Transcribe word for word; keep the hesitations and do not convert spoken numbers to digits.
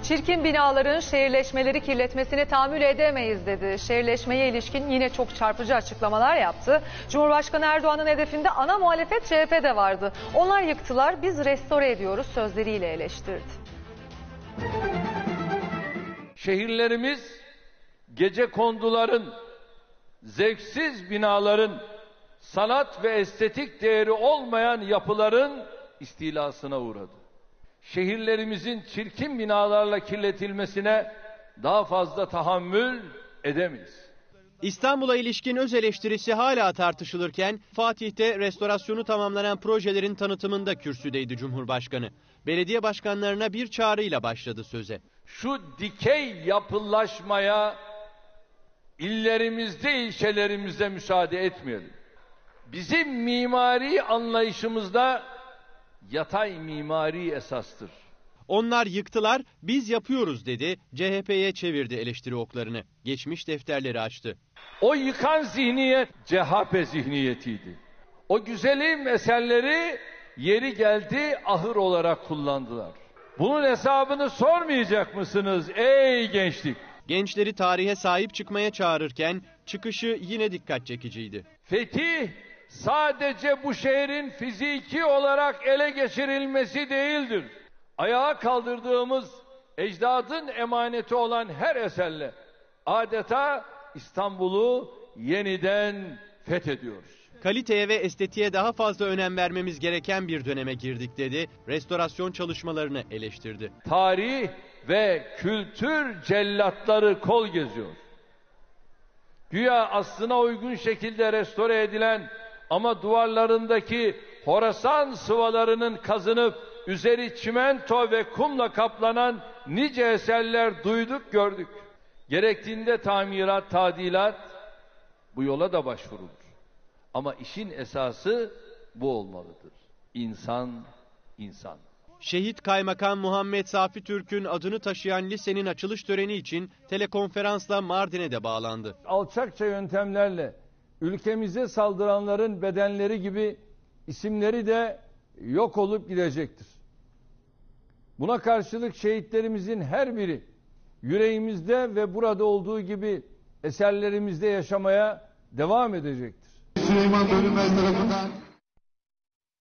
Çirkin binaların şehirleşmeleri kirletmesine tahammül edemeyiz dedi. Şehirleşmeye ilişkin yine çok çarpıcı açıklamalar yaptı. Cumhurbaşkanı Erdoğan'ın hedefinde ana muhalefet C H P de vardı. Onlar yıktılar, biz restore ediyoruz sözleriyle eleştirdi. Şehirlerimiz gecekonduların, zevksiz binaların, sanat ve estetik değeri olmayan yapıların istilasına uğradı. Şehirlerimizin çirkin binalarla kirletilmesine daha fazla tahammül edemeyiz. İstanbul'a ilişkin öz eleştirisi hala tartışılırken Fatih'te restorasyonu tamamlanan projelerin tanıtımında kürsüdeydi Cumhurbaşkanı. Belediye başkanlarına bir çağrıyla başladı söze. Şu dikey yapılaşmaya illerimizde, ilçelerimizde müsaade etmeyelim. Bizim mimari anlayışımızda yatay mimari esastır. Onlar yıktılar, biz yapıyoruz dedi. C H P'ye çevirdi eleştiri oklarını. Geçmiş defterleri açtı. O yıkan zihniyet C H P zihniyetiydi. O güzelim eserleri yeri geldi ahır olarak kullandılar. Bunun hesabını sormayacak mısınız ey gençlik? Gençleri tarihe sahip çıkmaya çağırırken çıkışı yine dikkat çekiciydi. Fetih sadece bu şehrin fiziki olarak ele geçirilmesi değildir. Ayağa kaldırdığımız ecdadın emaneti olan her eserle adeta İstanbul'u yeniden fethediyoruz. Kaliteye ve estetiğe daha fazla önem vermemiz gereken bir döneme girdik dedi. Restorasyon çalışmalarını eleştirdi. Tarih ve kültür cellatları kol geziyor. Güya aslına uygun şekilde restore edilen ama duvarlarındaki Horasan sıvalarının kazınıp üzeri çimento ve kumla kaplanan nice eserler duyduk gördük. Gerektiğinde tamirat, tadilat bu yola da başvurulur. Ama işin esası bu olmalıdır. İnsan, insan. Şehit Kaymakam Muhammed Safi Türk'ün adını taşıyan lisenin açılış töreni için telekonferansla Mardin'e de bağlandı. Alçakça yöntemlerle ülkemize saldıranların bedenleri gibi isimleri de yok olup gidecektir. Buna karşılık şehitlerimizin her biri yüreğimizde ve burada olduğu gibi eserlerimizde yaşamaya devam edecektir. Süleyman Bölünmez tarafından